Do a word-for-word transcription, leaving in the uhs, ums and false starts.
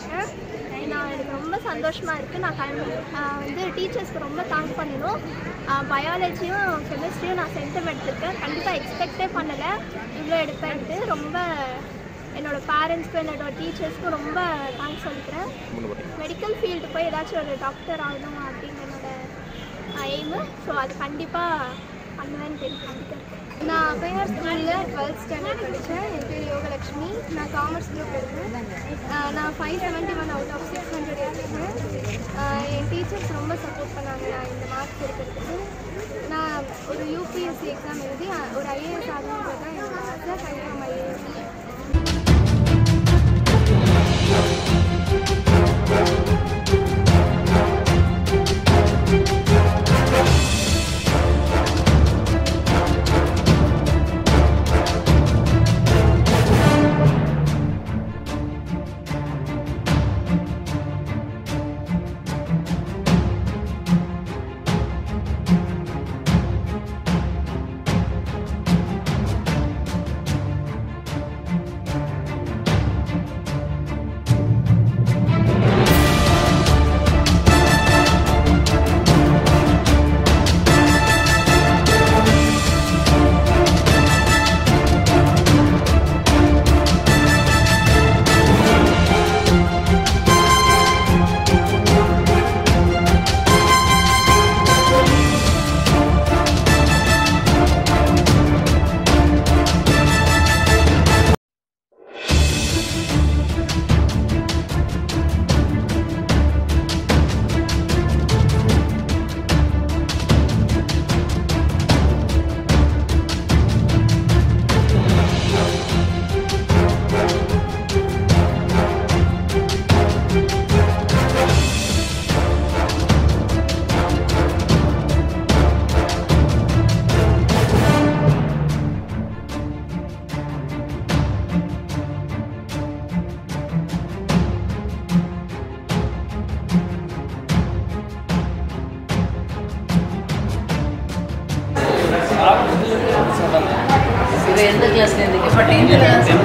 இருக்கேன். நான் எனக்கு ரொம்ப சந்தோஷமாக இருக்குது. நான் கண் வந்து டீச்சர்ஸ்க்கு ரொம்ப தேங்க் பண்ணணும். பயாலஜியும் கெமிஸ்ட்ரியும் நான் சென்டம் எடுத்திருக்கேன். கண்டிப்பாக எக்ஸ்பெக்டே பண்ணலை இவ்வளோ எடுப்பேன்ட்டு. ரொம்ப என்னோடய பேரண்ட்ஸ்க்கும் என்னோடய டீச்சர்ஸ்க்கும் ரொம்ப தேங்க்ஸ் சொல்லிக்கிறேன். மெடிக்கல் ஃபீல்டு போய் ஏதாச்சும் ஒரு டாக்டர் ஆகணும் அப்படின்னு என்னோடய எய்மு. ஸோ அது கண்டிப்பாக பண்ணுவேன்னு தெரியும். கண்டிப்பாக நான் அப்பையார் ஸ்கூலில் டுவெல்த் ஸ்டாண்டர்ட் படித்தேன். என் பேர் யோகலக்ஷ்மி. நான் காமர்ஸ் குரூப் எடுத்தேன். நான் five seventy one out of six hundred எடுத்துருக்கேன். என் டீச்சர்ஸ் ரொம்ப சப்போர்ட் பண்ணாங்க நான் இந்த மார்க்ஸ் எடுக்கிறதுக்கு. நான் ஒரு யூபிஎஸ்சி எக்ஸாம் எழுதி ஒரு ஐஏஎஸ் ஆகணுன்றது தான் என்னோட ஆசை. கண்டிப்பாக ஐஏஎஸ். எந்த கிளாஸ்ல இருந்து?